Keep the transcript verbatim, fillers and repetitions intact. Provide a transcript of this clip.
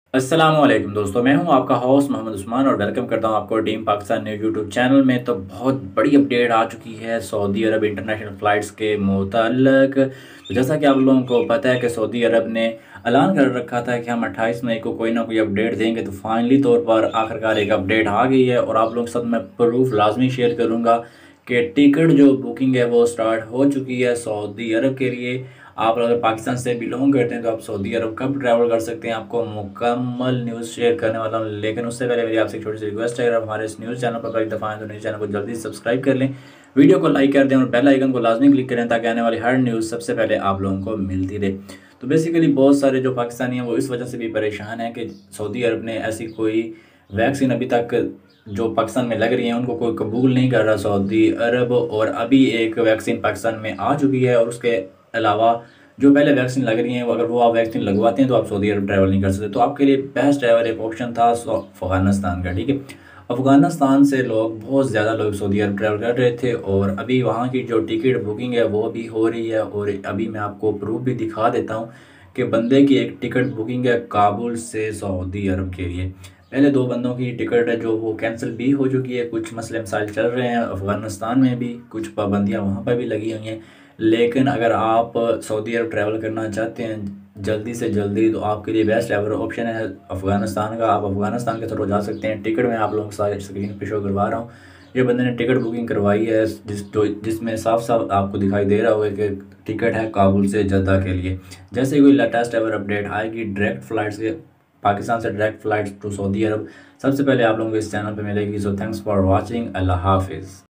अस्सलामुअलैकुम दोस्तों, मैं हूं आपका होस्ट मोहम्मद उस्मान और वेलकम करता हूं आपको team Pakistan news YouTube channel में। तो बहुत बड़ी अपडेट आ चुकी है सऊदी अरब इंटरनेशनल फ़्लाइट्स के मुताल्लिक। तो जैसा कि आप लोगों को पता है कि सऊदी अरब ने ऐलान कर रखा था कि हम अट्ठाईस मई को कोई ना कोई अपडेट देंगे, तो फाइनली तौर पर आखिरकार एक अपडेट आ गई है और आप लोगों के साथ मैं प्रूफ लाजमी शेयर करूँगा कि टिकट जो बुकिंग है वो स्टार्ट हो चुकी है सऊदी अरब के लिए। आप अगर पाकिस्तान से बिलोंग करते हैं तो आप सऊदी अरब कब ट्रैवल कर सकते हैं, आपको मुकम्मल न्यूज़ शेयर करने वाला हूँ। लेकिन उससे पहले मेरी आपसे एक छोटी सी रिक्वेस्ट है, अगर आप हमारे इस न्यूज़ चैनल पर पहली दफ़ा आए तो न्यूज़ चैनल को जल्दी से सब्सक्राइब कर लें, वीडियो को लाइक कर दें और बेल आइकन को लाजमी क्लिक करें ताकि आने वाली हर न्यूज़ सबसे पहले आप लोगों को मिलती रहे। तो बेसिकली बहुत सारे जो पाकिस्तानी हैं वो इस वजह से भी परेशान हैं कि सऊदी अरब ने ऐसी कोई वैक्सीन अभी तक जो पाकिस्तान में लग रही है उनको कोई कबूल नहीं कर रहा सऊदी अरब, और अभी एक वैक्सीन पाकिस्तान में आ चुकी है। और उसके अलावा जो पहले वैक्सीन लग रही हैं वो अगर वो आप वैक्सीन लगवाते हैं तो आप सऊदी अरब ट्रैवल नहीं कर सकते। तो आपके लिए बेस्ट ट्रैवल एक ऑप्शन था अफ़गानिस्तान का, ठीक है। अफ़गानिस्तान से लोग बहुत ज़्यादा लोग सऊदी अरब ट्रैवल कर रहे थे और अभी वहाँ की जो टिकट बुकिंग है वो भी हो रही है। और अभी मैं आपको प्रूफ भी दिखा देता हूँ कि बंदे की एक टिकट बुकिंग है काबुल से सऊदी अरब के लिए। पहले दो बंदों की टिकट है जो वो कैंसिल भी हो चुकी है, कुछ मसले मसाइल चल रहे हैं अफ़गानिस्तान में भी, कुछ पाबंदियाँ वहाँ पर भी लगी हुई हैं। लेकिन अगर आप सऊदी अरब ट्रैवल करना चाहते हैं जल्दी से जल्दी तो आपके लिए बेस्ट एवर ऑप्शन है अफ़गानिस्तान का। आप अफ़गानिस्तान के थ्रू जा सकते हैं। टिकट मैं आप लोगों के साथ स्क्रीन पे शो करवा रहा हूँ। ये बंदे ने टिकट बुकिंग करवाई है जिस जो जिसमें साफ साफ आपको दिखाई दे रहा होगा कि टिकट है काबुल से जद्दा के लिए। जैसे ही कोई लेटेस्ट एवर अपडेट आएगी डायरेक्ट फ़्लाइट्स के पाकिस्तान से डायरेक्ट फ़्लाइट्स टू सऊदी अरब सबसे पहले आप लोगों को इस चैनल पर मिलेगी। सो थैंक्स फॉर वॉचिंग, अल्लाह हाफिज़।